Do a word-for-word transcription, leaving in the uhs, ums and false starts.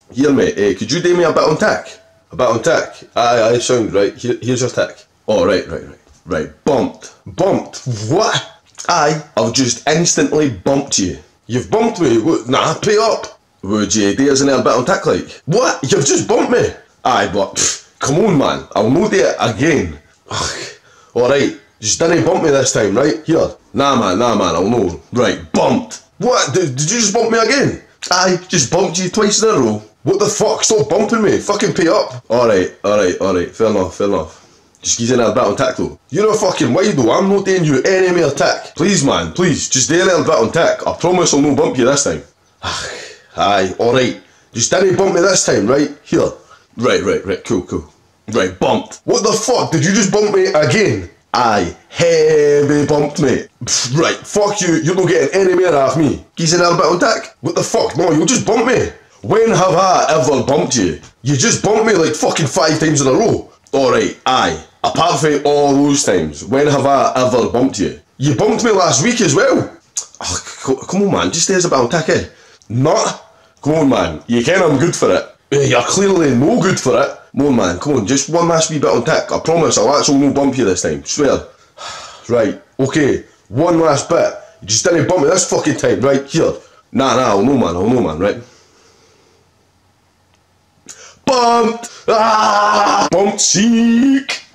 Here, mate, eh, could you do me a bit on tick? A bit on tick? Aye, aye, sound, right, here, here's your tick. Oh, right, right, right. Right, bumped. Bumped? What? Aye, I've just instantly bumped you. You've bumped me? What? Nah, pay up. Would you do us a bit on tick, like? What? You've just bumped me? Aye, but, pff, come on, man, I'll no do it again. Alright, just didn't bump me this time, right? Here. Nah, man, nah, man, I'll know. Right, bumped. What? Did, did you just bump me again? Aye, just bumped you twice in a row. What the fuck? Stop bumping me. Fucking pay up. Alright, alright, alright. Fair enough, fair enough. Just give you a bit on tick though. You're a fucking wido. I'm not doing you any more tick. Please, man, please. Just do a little bit on tick. I promise I'll no bump you this time. Aye, alright. Just didn't bump me this time, right? Here. Right, right, right. Cool, cool. Right, bumped. What the fuck? Did you just bump me again? Aye, heavy bumped, mate. Pfft, right, fuck you. You're not getting any more off me. Give you a little bit on tick. What the fuck? No, you just bumped me. When have I ever bumped you? You just bumped me like fucking five times in a row. Alright, aye. Apart from all those times, when have I ever bumped you? You bumped me last week as well. Oh, come on, man, just stay as a bit on tick, eh? Nah. Come on, man. You ken I'm good for it. You're clearly no good for it. Come on, man, come on, just one last wee bit on tick. I promise I'll actually no bump you this time. Swear. Right, okay. One last bit. You just didn't bump me this fucking time, right? Here. Nah, nah, I'll know, man, I'll know, man, right? Bumped! Ah! Bumped cheek!